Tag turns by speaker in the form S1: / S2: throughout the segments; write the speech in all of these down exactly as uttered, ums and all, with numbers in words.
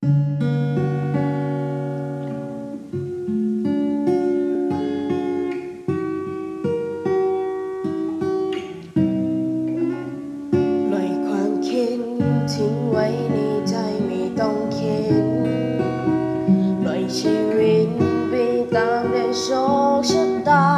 S1: ปล่อยความคิดทิ้งไว้ในใจไม่ต้องคิดปล่อยชีวิตไปตามด้วยโชคชะตา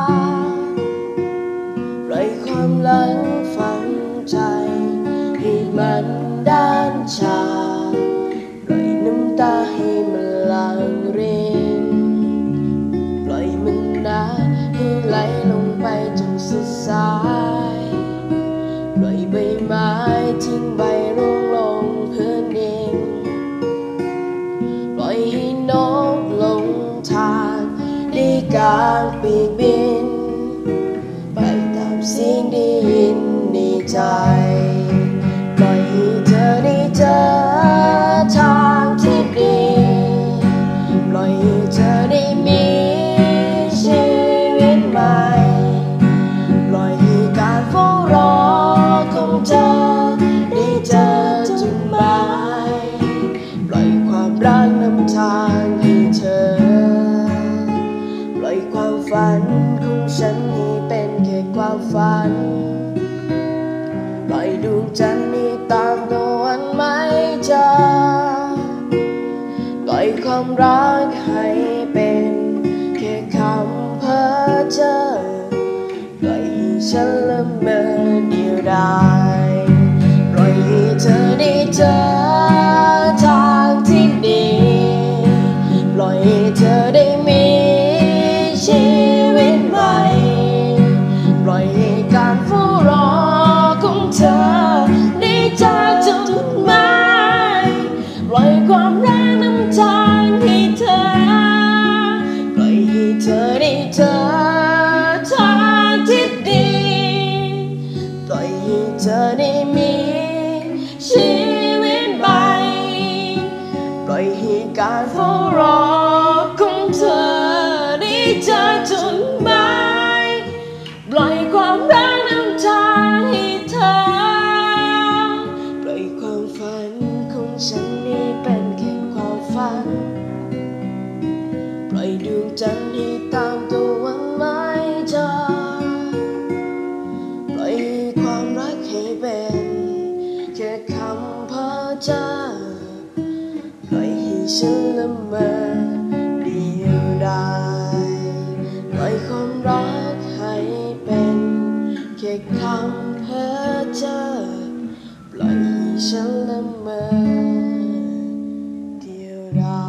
S1: ปล่อยความหลังฝังใจให้มันด้านชาปล่อยน้ำตาให้มันหลั่งรินปล่อยมันนะให้ไหลลงไปจนสุดสายปล่อยใบไม้ทิ้งใบร่วงลงพื้นดินปล่อยให้นกลงทางได้กางปีกบินไปตามเสียงได้ยินในใจปล่อยให้เธอได้เจอทางที่ดีปล่อยให้เธอได้มีชีวิตใหม่ปล่อยให้การเฝ้ารอของเธอได้เจอจุดหมายปล่อยความรักนำทางให้เธอปล่อยความฝันของฉันให้เป็นแค่ความฝันปล่อยดวงจันทร์ให้ตามตะวันไม่เจอปล่อยความรักให้เป็นแค่คำเพ้อเจ้อปล่อยให้ฉันละเมอเดียวดายปล่อยให้เธอได้เจอทางที่ดีปล่อยให้เธอได้มีชีวิตใหม่ปล่อยให้การเฝ้ารอของเธอได้เจอจุดหมายปล่อยความรักนำทางให้เธอปล่อยให้เธอได้เจอทางที่ดีปล่อยให้เธอได้มีชีวิตใหม่ปล่อยให้การเฝ้ารอของเธอได้เจอจุดหมายปล่อยความรักนำทางให้เธอปล่อยความฝันของฉันนี้เป็นแค่ความฝันปล่อยดวงจันทร์ให้ตามตะวันไม่เจอปล่อยความรักให้เป็นแค่คำเพ้อเจ้อปล่อยให้ฉันละเมอเดียวดายปล่อยความรักให้เป็นแค่คำเพ้อเจ้อปล่อยให้ฉันละเมอเดียวดาย